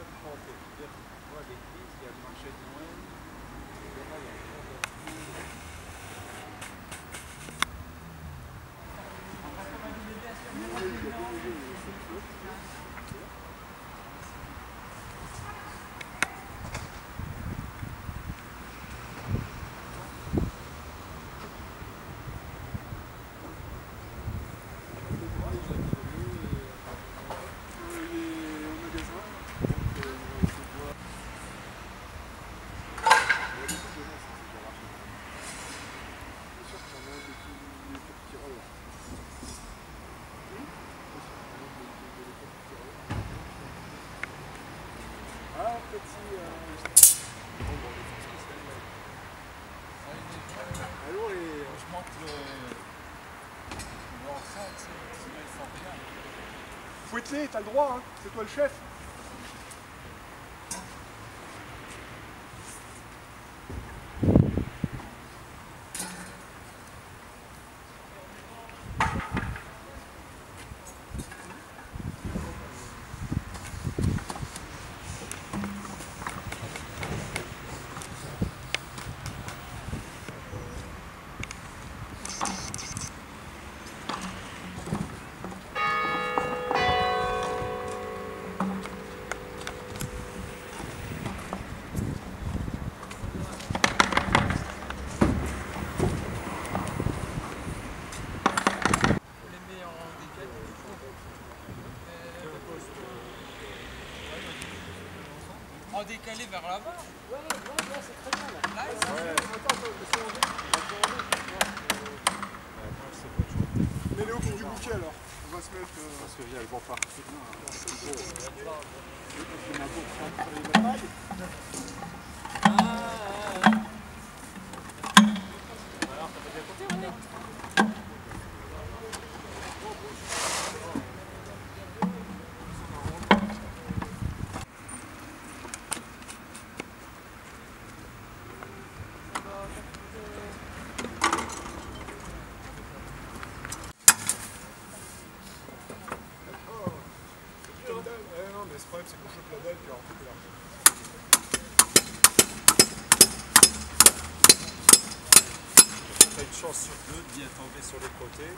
Fouette-les, t'as le droit, hein. C'est toi le chef. En décalé vers là-bas. Ouais, c'est très bien là. Là, mets-les au bout du bouquet alors. On va se mettre. Parce que elles vont partir. Non, mais ce problème, c'est qu'on chope la dalle, puis alors tout est là. T'as une chance sur deux d'y tomber sur les côtés.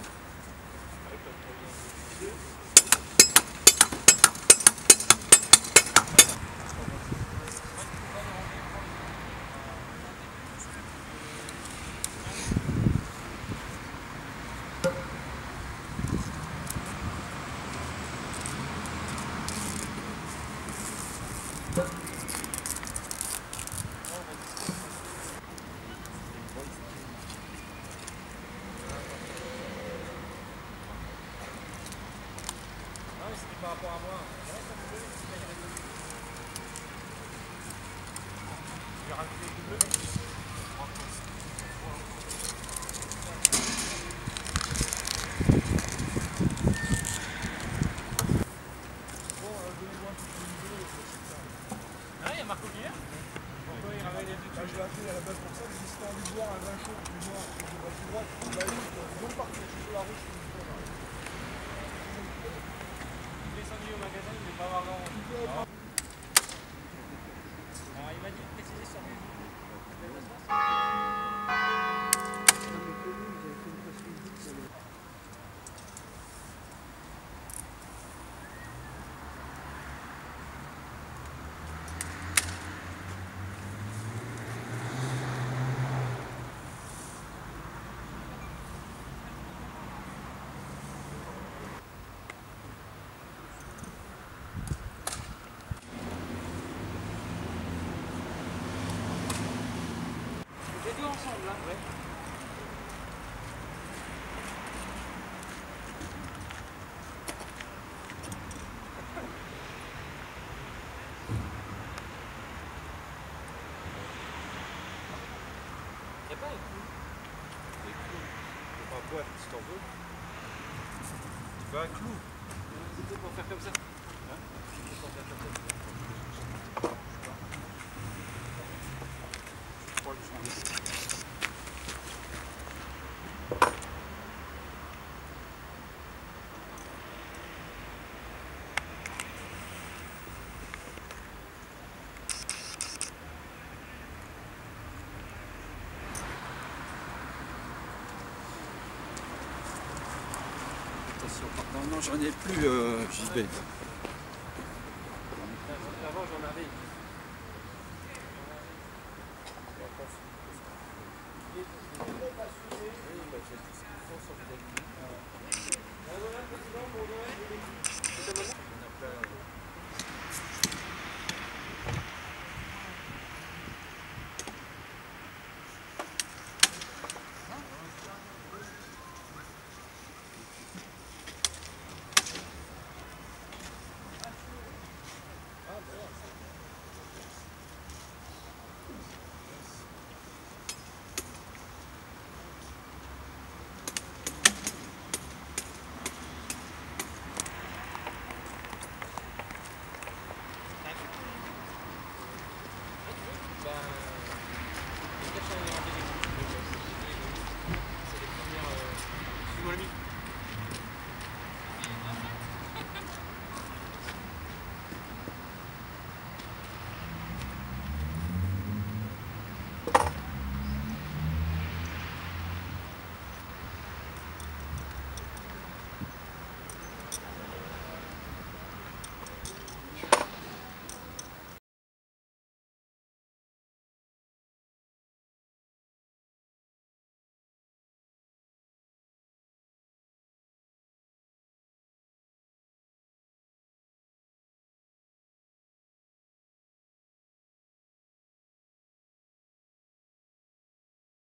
par rapport à moi. Je vais rajouter le double. Ah, il y a Marco qui est là. Pourquoi il ramène les deux? Je l'ai appelé à la base pour ça, mais si c'était envie de boire un vin chaud, du noir, je vais pas plus droite, il va aller, ils vont partir sur la route. Descendu au magasin, il ne veut pas avoir l'ordre. Alors il m'a dit de préciser sur mes les deux ensemble là. Ouais. Y'a pas un clou? Des clous. Tu peux pas boire si t'en veux. Tu veux un clou? C'était pour faire comme ça. Hein? C'était pour faire comme ça. Je crois que je Non, j'en ai plus, JB. Avant, j'en avais. Oui, bah, j'ai tout ce qu'il faut sur le